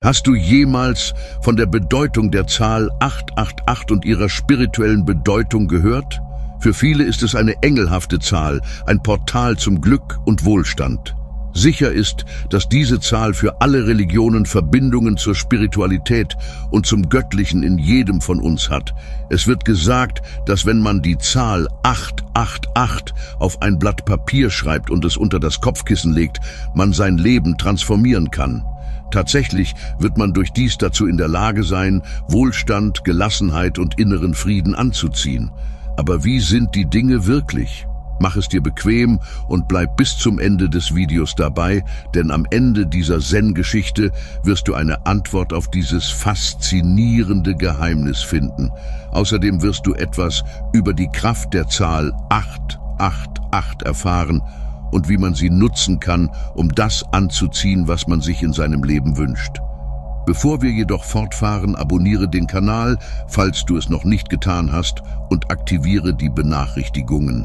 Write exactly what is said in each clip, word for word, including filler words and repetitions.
Hast du jemals von der Bedeutung der Zahl acht acht acht und ihrer spirituellen Bedeutung gehört? Für viele ist es eine engelhafte Zahl, ein Portal zum Glück und Wohlstand. Sicher ist, dass diese Zahl für alle Religionen Verbindungen zur Spiritualität und zum Göttlichen in jedem von uns hat. Es wird gesagt, dass wenn man die Zahl acht acht acht auf ein Blatt Papier schreibt und es unter das Kopfkissen legt, man sein Leben transformieren kann. Tatsächlich wird man durch dies dazu in der Lage sein, Wohlstand, Gelassenheit und inneren Frieden anzuziehen. Aber wie sind die Dinge wirklich? Mach es dir bequem und bleib bis zum Ende des Videos dabei, denn am Ende dieser Zen-Geschichte wirst du eine Antwort auf dieses faszinierende Geheimnis finden. Außerdem wirst du etwas über die Kraft der Zahl acht acht acht erfahren und wie man sie nutzen kann, um das anzuziehen, was man sich in seinem Leben wünscht. Bevor wir jedoch fortfahren, abonniere den Kanal, falls du es noch nicht getan hast, und aktiviere die Benachrichtigungen.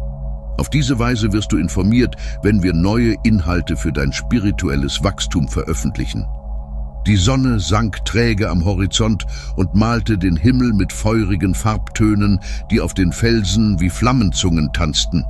Auf diese Weise wirst du informiert, wenn wir neue Inhalte für dein spirituelles Wachstum veröffentlichen. Die Sonne sank träge am Horizont und malte den Himmel mit feurigen Farbtönen, die auf den Felsen wie Flammenzungen tanzten.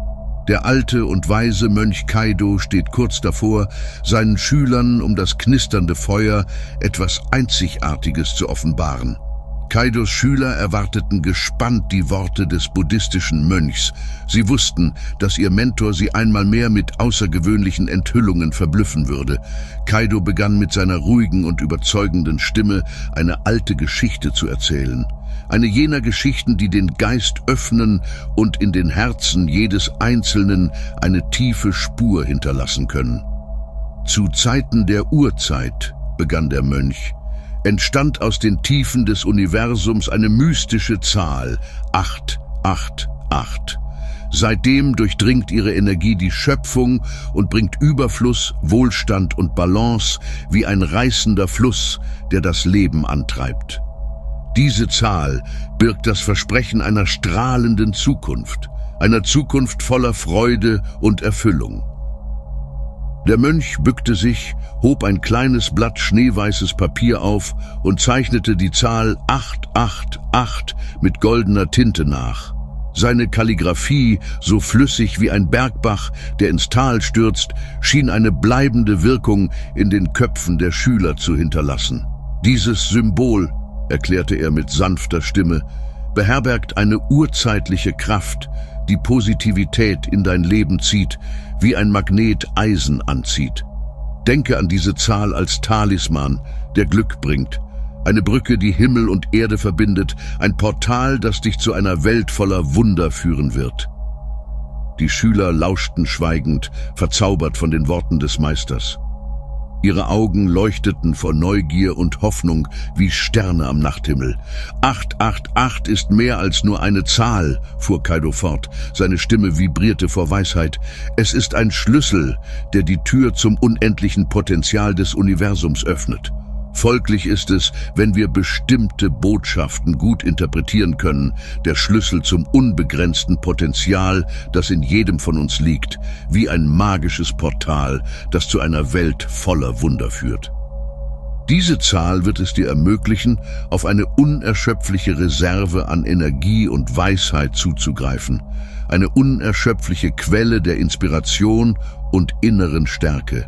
Der alte und weise Mönch Kaido steht kurz davor, seinen Schülern um das knisternde Feuer etwas Einzigartiges zu offenbaren. Kaidos Schüler erwarteten gespannt die Worte des buddhistischen Mönchs. Sie wussten, dass ihr Mentor sie einmal mehr mit außergewöhnlichen Enthüllungen verblüffen würde. Kaido begann mit seiner ruhigen und überzeugenden Stimme eine alte Geschichte zu erzählen. Eine jener Geschichten, die den Geist öffnen und in den Herzen jedes Einzelnen eine tiefe Spur hinterlassen können. Zu Zeiten der Urzeit, begann der Mönch, entstand aus den Tiefen des Universums eine mystische Zahl, acht acht acht. Seitdem durchdringt ihre Energie die Schöpfung und bringt Überfluss, Wohlstand und Balance wie ein reißender Fluss, der das Leben antreibt. Diese Zahl birgt das Versprechen einer strahlenden Zukunft, einer Zukunft voller Freude und Erfüllung. Der Mönch bückte sich, hob ein kleines Blatt schneeweißes Papier auf und zeichnete die Zahl acht acht acht mit goldener Tinte nach. Seine Kalligraphie, so flüssig wie ein Bergbach, der ins Tal stürzt, schien eine bleibende Wirkung in den Köpfen der Schüler zu hinterlassen. Dieses Symbol, erklärte er mit sanfter Stimme, beherbergt eine urzeitliche Kraft, die Positivität in dein Leben zieht, wie ein Magnet Eisen anzieht. Denke an diese Zahl als Talisman, der Glück bringt, eine Brücke, die Himmel und Erde verbindet, ein Portal, das dich zu einer Welt voller Wunder führen wird. Die Schüler lauschten schweigend, verzaubert von den Worten des Meisters. Ihre Augen leuchteten vor Neugier und Hoffnung wie Sterne am Nachthimmel. acht acht acht ist mehr als nur eine Zahl, fuhr Kaido fort. Seine Stimme vibrierte vor Weisheit. Es ist ein Schlüssel, der die Tür zum unendlichen Potenzial des Universums öffnet. Folglich ist es, wenn wir bestimmte Botschaften gut interpretieren können, der Schlüssel zum unbegrenzten Potenzial, das in jedem von uns liegt, wie ein magisches Portal, das zu einer Welt voller Wunder führt. Diese Zahl wird es dir ermöglichen, auf eine unerschöpfliche Reserve an Energie und Weisheit zuzugreifen, eine unerschöpfliche Quelle der Inspiration und inneren Stärke.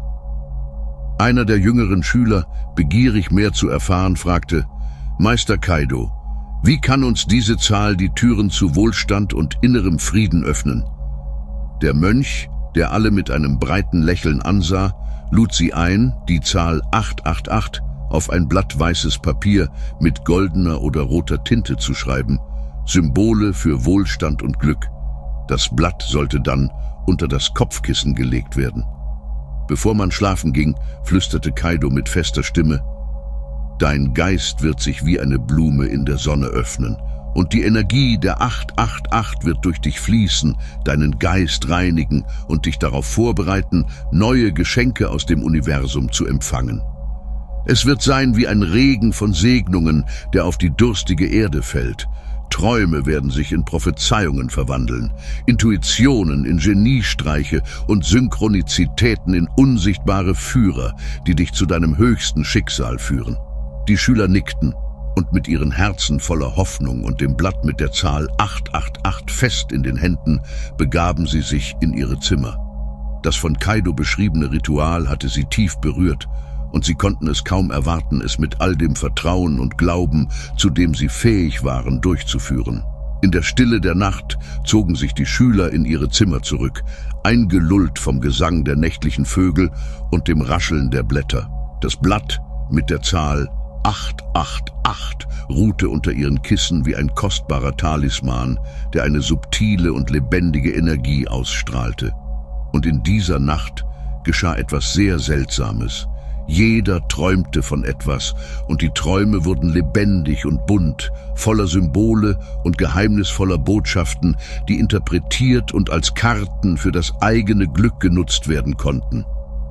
Einer der jüngeren Schüler, begierig mehr zu erfahren, fragte: Meister Kaido, wie kann uns diese Zahl die Türen zu Wohlstand und innerem Frieden öffnen? Der Mönch, der alle mit einem breiten Lächeln ansah, lud sie ein, die Zahl acht acht acht auf ein Blatt weißes Papier mit goldener oder roter Tinte zu schreiben, Symbole für Wohlstand und Glück. Das Blatt sollte dann unter das Kopfkissen gelegt werden. Bevor man schlafen ging, flüsterte Kaido mit fester Stimme: Dein Geist wird sich wie eine Blume in der Sonne öffnen, und die Energie der acht acht acht wird durch dich fließen, deinen Geist reinigen und dich darauf vorbereiten, neue Geschenke aus dem Universum zu empfangen. Es wird sein wie ein Regen von Segnungen, der auf die durstige Erde fällt. Träume werden sich in Prophezeiungen verwandeln, Intuitionen in Geniestreiche und Synchronizitäten in unsichtbare Führer, die dich zu deinem höchsten Schicksal führen. Die Schüler nickten und mit ihren Herzen voller Hoffnung und dem Blatt mit der Zahl acht acht acht fest in den Händen begaben sie sich in ihre Zimmer. Das von Kaido beschriebene Ritual hatte sie tief berührt, und sie konnten es kaum erwarten, es mit all dem Vertrauen und Glauben, zu dem sie fähig waren, durchzuführen. In der Stille der Nacht zogen sich die Schüler in ihre Zimmer zurück, eingelullt vom Gesang der nächtlichen Vögel und dem Rascheln der Blätter. Das Blatt mit der Zahl acht acht acht ruhte unter ihren Kissen wie ein kostbarer Talisman, der eine subtile und lebendige Energie ausstrahlte. Und in dieser Nacht geschah etwas sehr Seltsames. Jeder träumte von etwas, und die Träume wurden lebendig und bunt, voller Symbole und geheimnisvoller Botschaften, die interpretiert und als Karten für das eigene Glück genutzt werden konnten.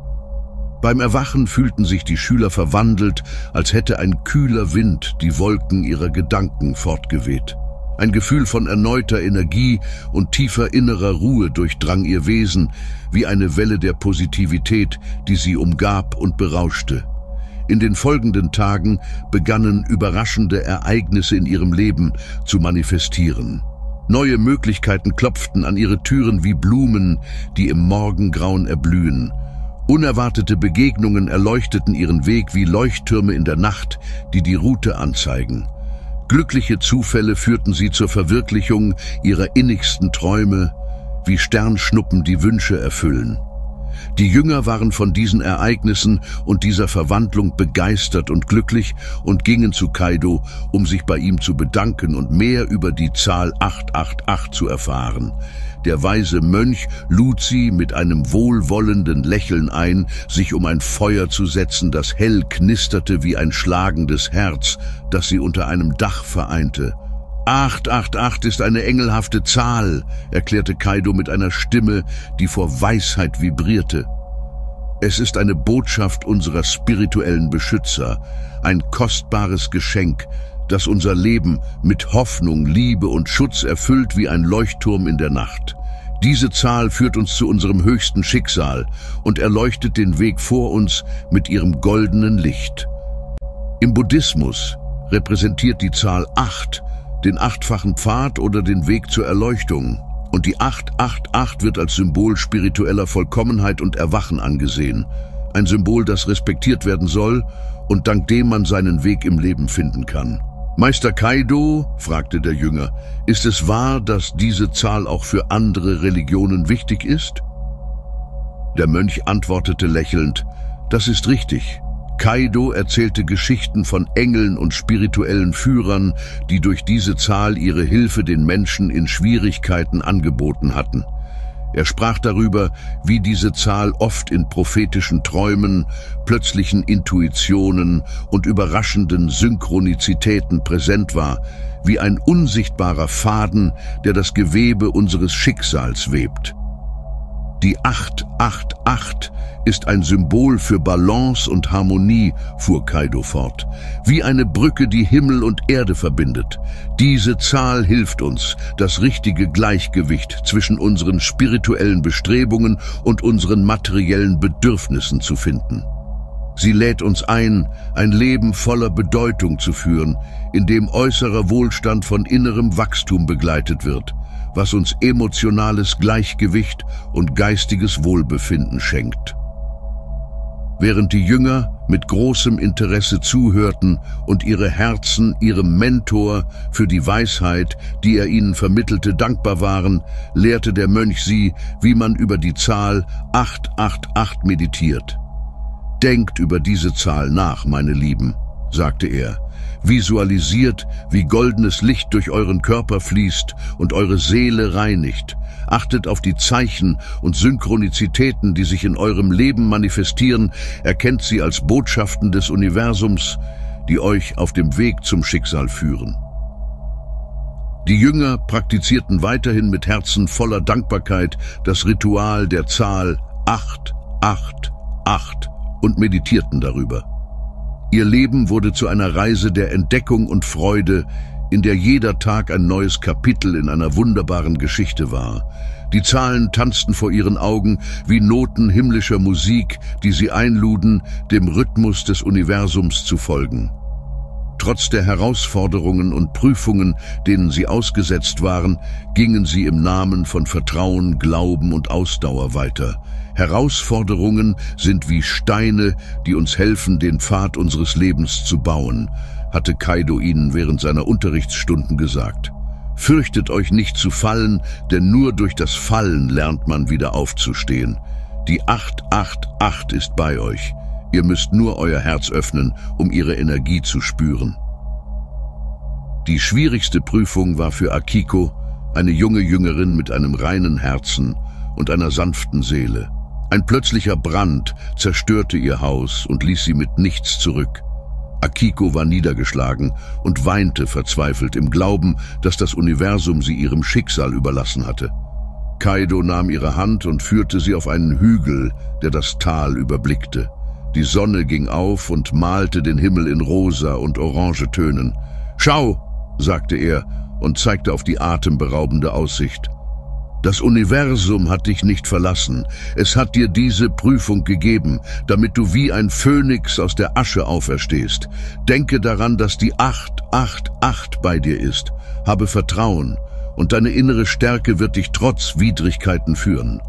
Beim Erwachen fühlten sich die Schüler verwandelt, als hätte ein kühler Wind die Wolken ihrer Gedanken fortgeweht. Ein Gefühl von erneuter Energie und tiefer innerer Ruhe durchdrang ihr Wesen, wie eine Welle der Positivität, die sie umgab und berauschte. In den folgenden Tagen begannen überraschende Ereignisse in ihrem Leben zu manifestieren. Neue Möglichkeiten klopften an ihre Türen wie Blumen, die im Morgengrauen erblühen. Unerwartete Begegnungen erleuchteten ihren Weg wie Leuchttürme in der Nacht, die die Route anzeigen. Glückliche Zufälle führten sie zur Verwirklichung ihrer innigsten Träume, wie Sternschnuppen die Wünsche erfüllen. Die Jünger waren von diesen Ereignissen und dieser Verwandlung begeistert und glücklich und gingen zu Kaido, um sich bei ihm zu bedanken und mehr über die Zahl acht acht acht zu erfahren. Der weise Mönch lud sie mit einem wohlwollenden Lächeln ein, sich um ein Feuer zu setzen, das hell knisterte wie ein schlagendes Herz, das sie unter einem Dach vereinte. acht acht acht ist eine engelhafte Zahl, erklärte Kaido mit einer Stimme, die vor Weisheit vibrierte. Es ist eine Botschaft unserer spirituellen Beschützer, ein kostbares Geschenk, das unser Leben mit Hoffnung, Liebe und Schutz erfüllt wie ein Leuchtturm in der Nacht. Diese Zahl führt uns zu unserem höchsten Schicksal und erleuchtet den Weg vor uns mit ihrem goldenen Licht. Im Buddhismus repräsentiert die Zahl acht den achtfachen Pfad oder den Weg zur Erleuchtung, und die acht acht acht wird als Symbol spiritueller Vollkommenheit und Erwachen angesehen, ein Symbol, das respektiert werden soll und dank dem man seinen Weg im Leben finden kann. Meister Kaido, fragte der Jünger, ist es wahr, dass diese Zahl auch für andere Religionen wichtig ist? Der Mönch antwortete lächelnd, das ist richtig. Kaido erzählte Geschichten von Engeln und spirituellen Führern, die durch diese Zahl ihre Hilfe den Menschen in Schwierigkeiten angeboten hatten. Er sprach darüber, wie diese Zahl oft in prophetischen Träumen, plötzlichen Intuitionen und überraschenden Synchronizitäten präsent war, wie ein unsichtbarer Faden, der das Gewebe unseres Schicksals webt. Die acht acht acht ist ein Symbol für Balance und Harmonie, fuhr Kaido fort, wie eine Brücke, die Himmel und Erde verbindet. Diese Zahl hilft uns, das richtige Gleichgewicht zwischen unseren spirituellen Bestrebungen und unseren materiellen Bedürfnissen zu finden. Sie lädt uns ein, ein Leben voller Bedeutung zu führen, in dem äußerer Wohlstand von innerem Wachstum begleitet wird, was uns emotionales Gleichgewicht und geistiges Wohlbefinden schenkt. Während die Jünger mit großem Interesse zuhörten und ihre Herzen ihrem Mentor für die Weisheit, die er ihnen vermittelte, dankbar waren, lehrte der Mönch sie, wie man über die Zahl acht acht acht meditiert. Denkt über diese Zahl nach, meine Lieben, sagte er. Visualisiert, wie goldenes Licht durch euren Körper fließt und eure Seele reinigt. Achtet auf die Zeichen und Synchronizitäten, die sich in eurem Leben manifestieren, erkennt sie als Botschaften des Universums, die euch auf dem Weg zum Schicksal führen. Die Jünger praktizierten weiterhin mit Herzen voller Dankbarkeit das Ritual der Zahl acht acht acht und meditierten darüber. Ihr Leben wurde zu einer Reise der Entdeckung und Freude, in der jeder Tag ein neues Kapitel in einer wunderbaren Geschichte war. Die Zahlen tanzten vor ihren Augen wie Noten himmlischer Musik, die sie einluden, dem Rhythmus des Universums zu folgen. Trotz der Herausforderungen und Prüfungen, denen sie ausgesetzt waren, gingen sie im Namen von Vertrauen, Glauben und Ausdauer weiter. Herausforderungen sind wie Steine, die uns helfen, den Pfad unseres Lebens zu bauen, hatte Kaido ihnen während seiner Unterrichtsstunden gesagt. Fürchtet euch nicht zu fallen, denn nur durch das Fallen lernt man wieder aufzustehen. Die acht acht acht ist bei euch. Ihr müsst nur euer Herz öffnen, um ihre Energie zu spüren. Die schwierigste Prüfung war für Akiko, eine junge Jüngerin mit einem reinen Herzen und einer sanften Seele. Ein plötzlicher Brand zerstörte ihr Haus und ließ sie mit nichts zurück. Akiko war niedergeschlagen und weinte verzweifelt im Glauben, dass das Universum sie ihrem Schicksal überlassen hatte. Kaido nahm ihre Hand und führte sie auf einen Hügel, der das Tal überblickte. Die Sonne ging auf und malte den Himmel in rosa und orange Tönen. »Schau«, sagte er und zeigte auf die atemberaubende Aussicht. »Das Universum hat dich nicht verlassen. Es hat dir diese Prüfung gegeben, damit du wie ein Phönix aus der Asche auferstehst. Denke daran, dass die acht acht acht bei dir ist. Habe Vertrauen, und deine innere Stärke wird dich trotz Widrigkeiten führen.«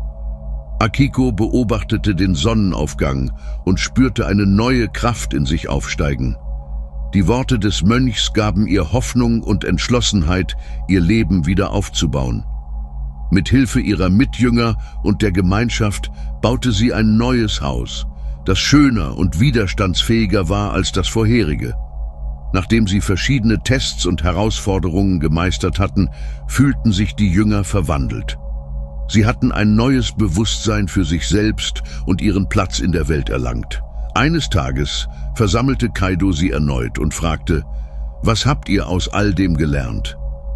Akiko beobachtete den Sonnenaufgang und spürte eine neue Kraft in sich aufsteigen. Die Worte des Mönchs gaben ihr Hoffnung und Entschlossenheit, ihr Leben wieder aufzubauen. Mit Hilfe ihrer Mitjünger und der Gemeinschaft baute sie ein neues Haus, das schöner und widerstandsfähiger war als das vorherige. Nachdem sie verschiedene Tests und Herausforderungen gemeistert hatten, fühlten sich die Jünger verwandelt. Sie hatten ein neues Bewusstsein für sich selbst und ihren Platz in der Welt erlangt. Eines Tages versammelte Kaido sie erneut und fragte, »Was habt ihr aus all dem gelernt?«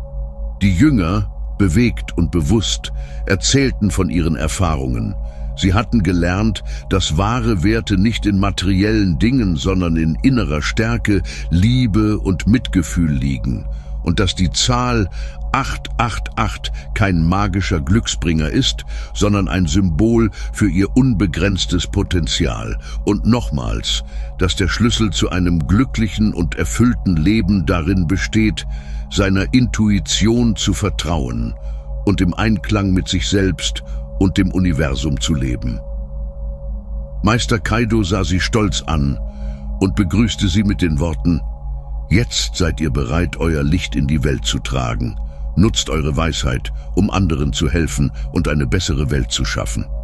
Die Jünger, bewegt und bewusst, erzählten von ihren Erfahrungen. Sie hatten gelernt, dass wahre Werte nicht in materiellen Dingen, sondern in innerer Stärke, Liebe und Mitgefühl liegen und dass die Zahl acht acht acht kein magischer Glücksbringer ist, sondern ein Symbol für ihr unbegrenztes Potenzial. Und nochmals, dass der Schlüssel zu einem glücklichen und erfüllten Leben darin besteht, seiner Intuition zu vertrauen und im Einklang mit sich selbst und dem Universum zu leben. Meister Kaido sah sie stolz an und begrüßte sie mit den Worten, »Jetzt seid ihr bereit, euer Licht in die Welt zu tragen. Nutzt eure Weisheit, um anderen zu helfen und eine bessere Welt zu schaffen.«